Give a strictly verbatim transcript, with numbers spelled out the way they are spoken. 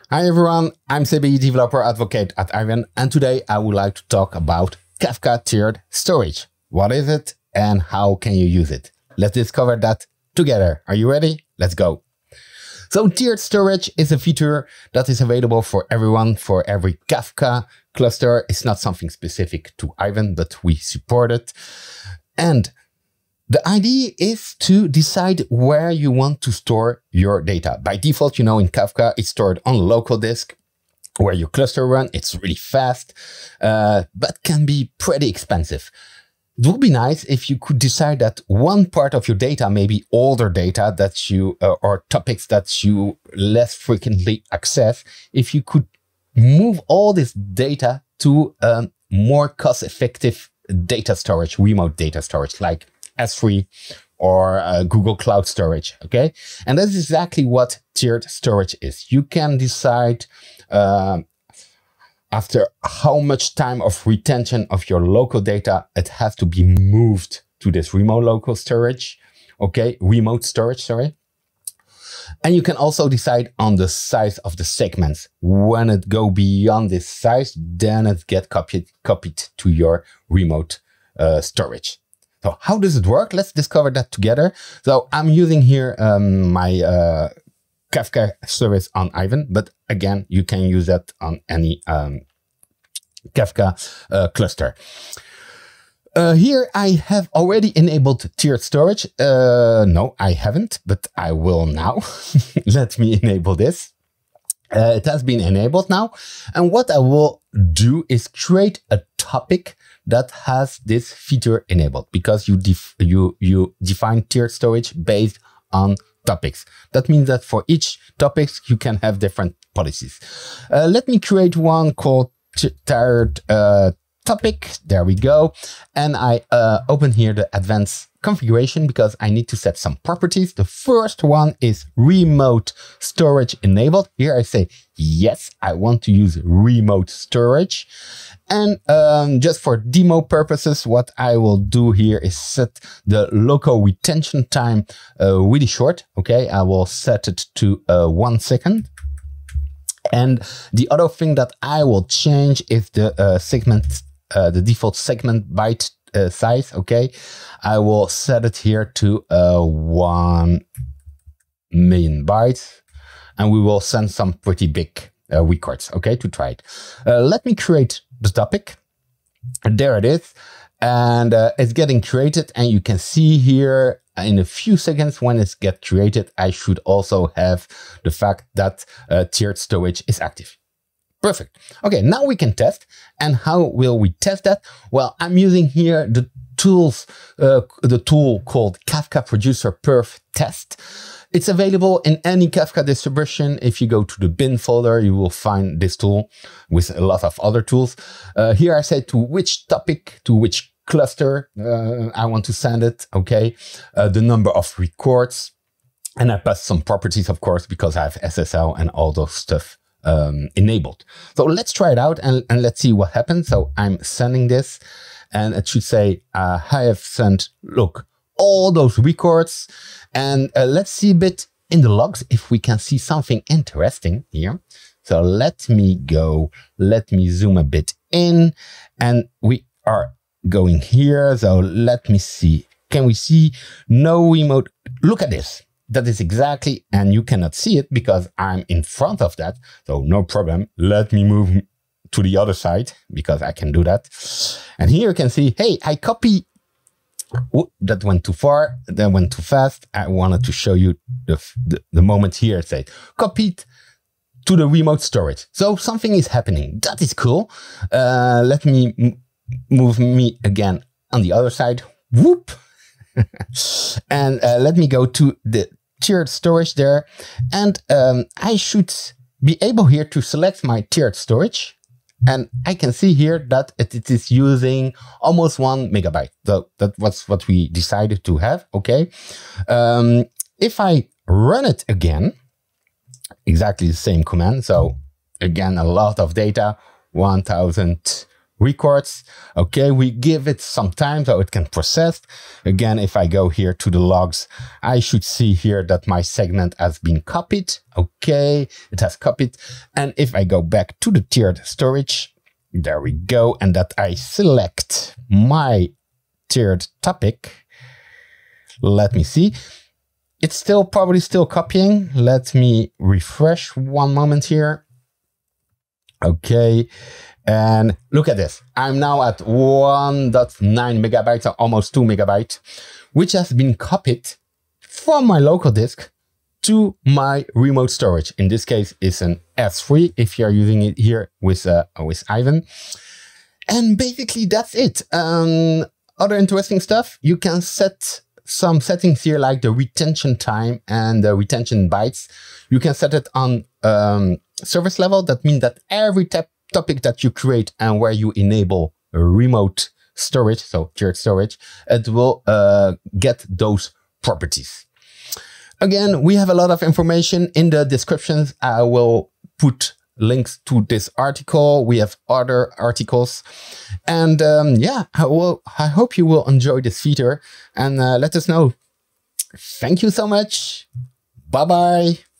Hi everyone, I'm C B I developer advocate at Ivan, and today I would like to talk about Kafka tiered storage. What is it and how can you use it? Let's discover that together. Are you ready? Let's go. So tiered storage is a feature that is available for everyone, for every Kafka cluster. It's not something specific to Ivan, but we support it. And the idea is to decide where you want to store your data. By default, you know, in Kafka, it's stored on local disk where your cluster runs. It's really fast, uh, but can be pretty expensive. It would be nice if you could decide that one part of your data, maybe older data that you, uh, or topics that you less frequently access, if you could move all this data to um, more cost-effective data storage, remote data storage, like S three or uh, Google Cloud Storage, okay? And that's exactly what tiered storage is. You can decide uh, after how much time of retention of your local data it has to be moved to this remote local storage, okay? Remote storage, sorry. And you can also decide on the size of the segments. When it go beyond this size, then it get copied, copied to your remote uh, storage. So how does it work? Let's discover that together. So I'm using here um, my uh, Kafka service on Ivan, but again, you can use that on any um, Kafka uh, cluster. Uh, here I have already enabled tiered storage. Uh, no, I haven't, but I will now. Let me enable this. Uh, it has been enabled now. And what I will do is create a topic that has this feature enabled, because you def you you define tiered storage based on topics. That means that for each topics you can have different policies. Uh, let me create one called tiered uh, topic. There we go. And I uh, open here the advanced configuration because I need to set some properties. The first one is remote storage enabled. Here I say, yes, I want to use remote storage. And um, just for demo purposes, what I will do here is set the local retention time uh, really short. Okay, I will set it to uh, one second. And the other thing that I will change is the uh, segment, uh, the default segment byte uh, size. Okay, I will set it here to uh, one million bytes, and we will send some pretty big uh, records. Okay, to try it. Uh, let me create the topic. There it is, and uh, it's getting created, and you can see here in a few seconds when it's get created, I should also have the fact that uh, tiered storage is active. Perfect. Okay, now we can test. And how will we test that? Well, I'm using here the tools, uh, the tool called Kafka Producer Perf Test. It's available in any Kafka distribution. If you go to the bin folder, you will find this tool with a lot of other tools. Uh, here I say to which topic, to which cluster uh, I want to send it, okay? Uh, the number of records. And I pass some properties, of course, because I have S S L and all those stuff um, enabled. So let's try it out and, and let's see what happens. So I'm sending this and it should say, uh, I have sent, look, all those records. And uh, let's see a bit in the logs if we can see something interesting here. So let me go, let me zoom a bit in, and we are going here. So let me see. Can we see no remote? Look at this. That is exactly, and you cannot see it because I'm in front of that. So no problem. Let me move to the other side because I can do that. And here you can see, hey, I copy. Ooh, that went too far. That went too fast. I wanted to show you the, the, the moment here. It says copied to the remote storage. So something is happening. That is cool. Uh, let me m move me again on the other side. Whoop. And uh, let me go to the tiered storage there. And um, I should be able here to select my tiered storage. And I can see here that it, it is using almost one megabyte. So that was what we decided to have. Okay. Um, if I run it again, exactly the same command. So again, a lot of data, one thousand records. Okay, we give it some time so it can process. Again, if I go here to the logs, I should see here that my segment has been copied. Okay, it has copied. And if I go back to the tiered storage, there we go. And that I select my tiered topic. Let me see. It's still probably still copying. Let me refresh one moment here. Okay. And look at this. I'm now at one point nine megabytes, or almost two megabytes, which has been copied from my local disk to my remote storage. In this case, it's an S three if you're using it here with, uh, with Ivan. And basically that's it. Um, other interesting stuff, you can set some settings here like the retention time and the retention bytes. You can set it on um, service level. That means that every tap topic that you create and where you enable remote storage, so tiered storage, it will uh, get those properties. Again, we have a lot of information in the descriptions. I will put links to this article. We have other articles. And um, yeah, I, will, I hope you will enjoy this feature and uh, let us know. Thank you so much. Bye-bye.